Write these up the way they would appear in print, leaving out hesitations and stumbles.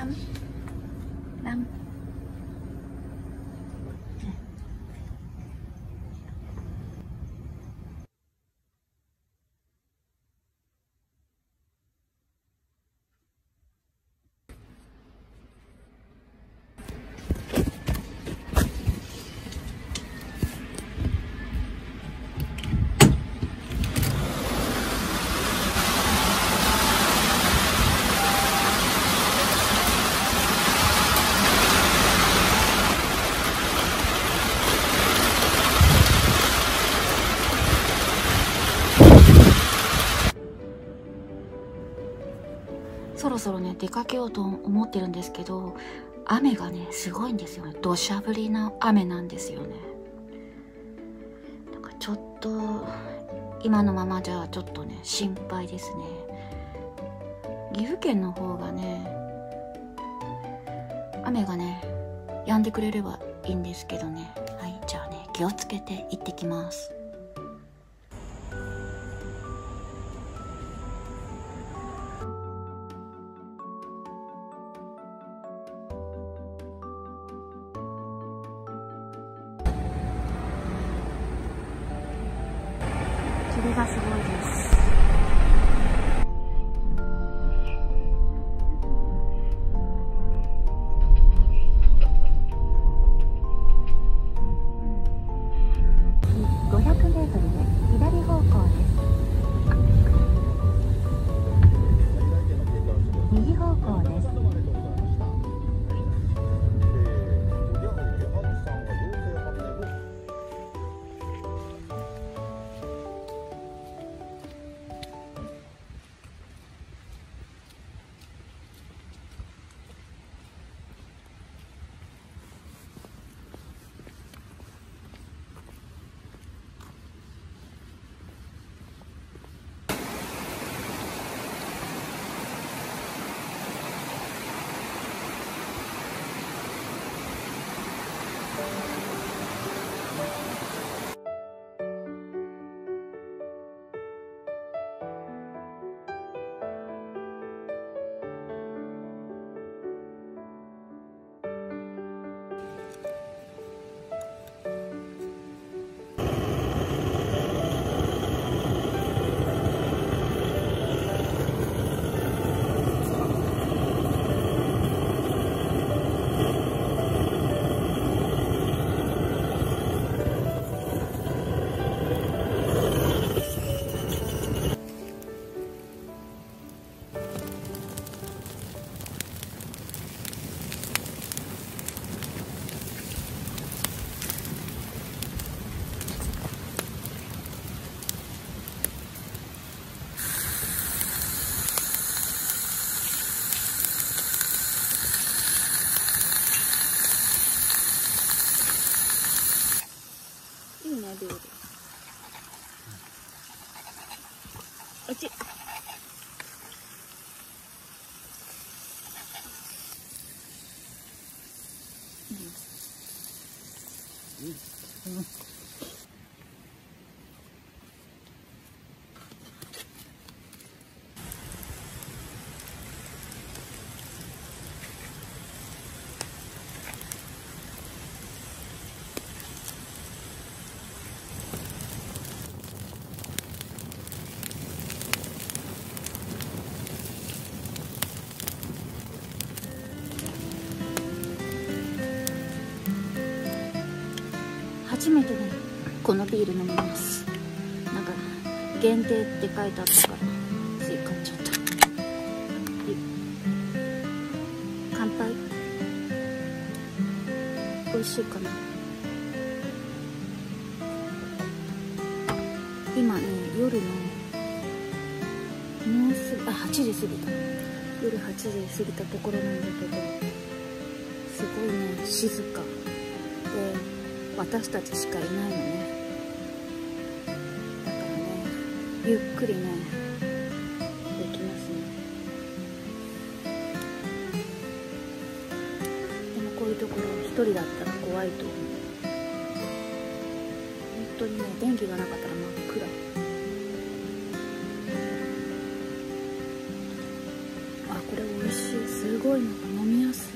ランラン。そろそろね出かけようと思ってるんですけど、雨がねすごいんですよね。土砂降りな雨なんですよね。なんかちょっと今のままじゃちょっとね心配ですね。岐阜県の方がね雨がね止んでくれればいいんですけどね。はい、じゃあね気をつけて行ってきます。霧がすごいです。500メートルで左方向です。右方向です。いいね、ビール。あっち。初めてねこのビール飲みます。なんか限定って書いてあったからつい買っちゃった。乾杯。美味しいかな。今ね夜のもうすぐ8時過ぎた。夜8時過ぎたところなんだけど、すごいね静かで私たちしかいないのね。だからねゆっくりねできますね。でもこういうところ一人だったら怖いと思う。本当にね電気がなかったら真っ暗。あ、 これ美味しい。すごいなんか飲みやすい。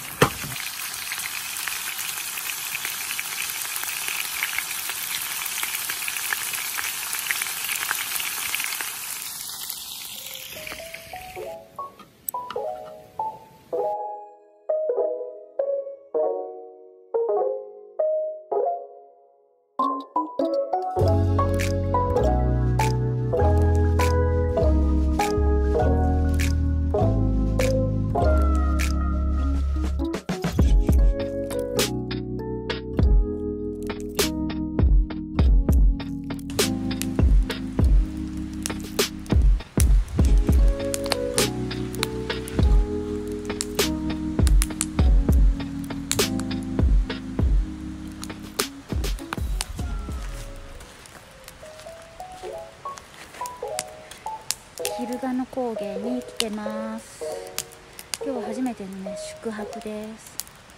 蛭ヶ野高原に来てます。今日は初めてのね宿泊です。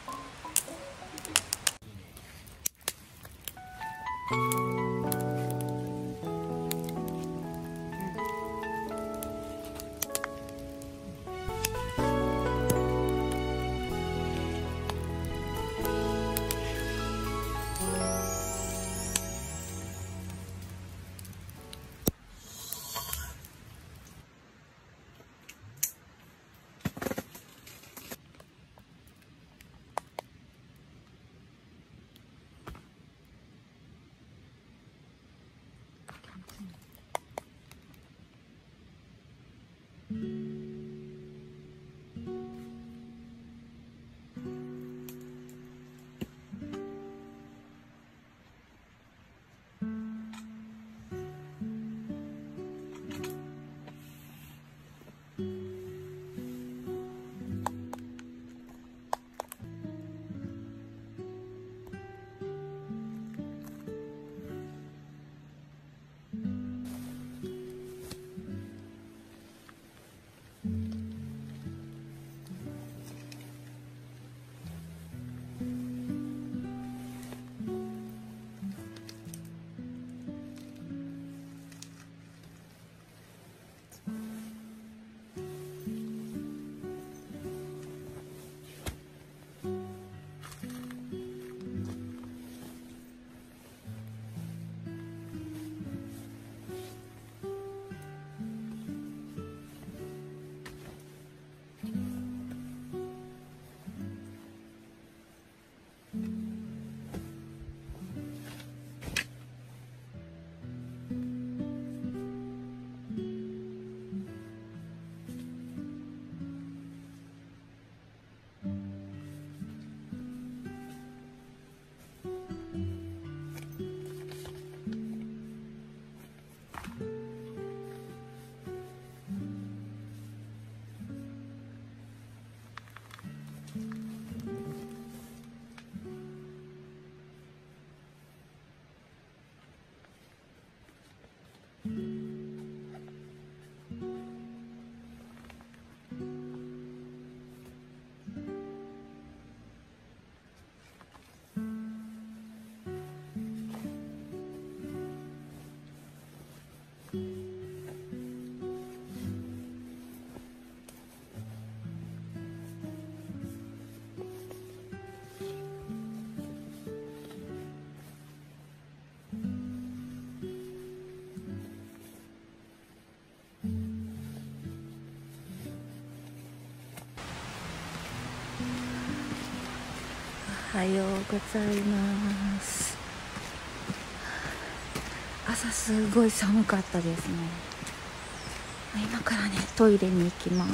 おはようございます。朝すごい寒かったですね。今からねトイレに行きます。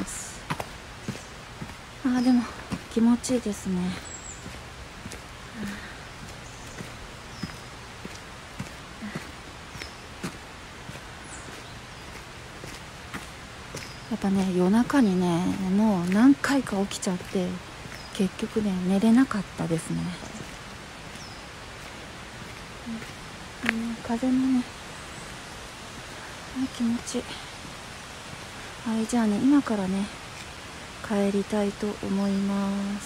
でも気持ちいいですね。やっぱね夜中にねもう何回か起きちゃって結局ね寝れなかったですね。風もね気持ちいい。はい、じゃあね今からね帰りたいと思います。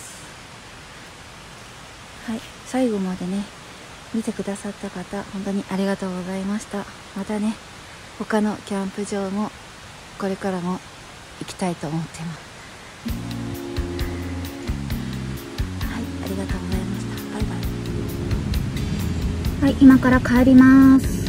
はい、最後までね見てくださった方本当にありがとうございました。またね他のキャンプ場もこれからも行きたいと思ってます。 はい、今から帰ります。